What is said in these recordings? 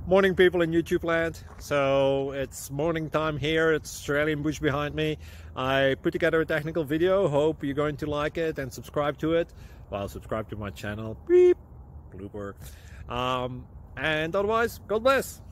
Morning, people in YouTube land. So it's morning time here. It's Australian bush behind me. I put together a technical video. Hope you're going to like it and subscribe to it. Well, subscribe to my channel. Beep. Blooper. And otherwise, God bless.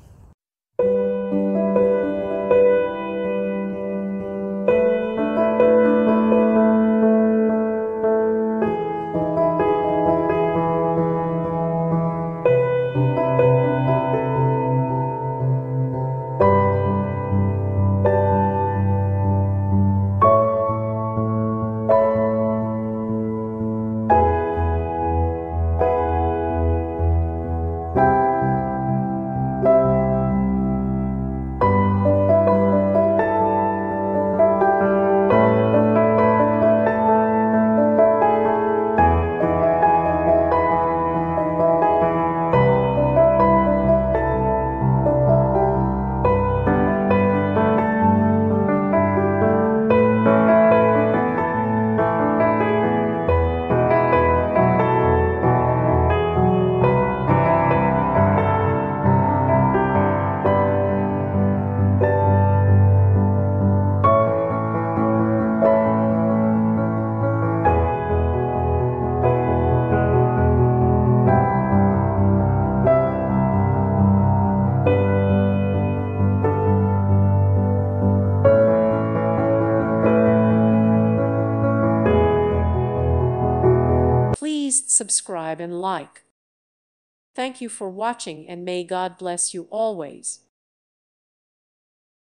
Please subscribe and like. Thank you for watching, and may God bless you always.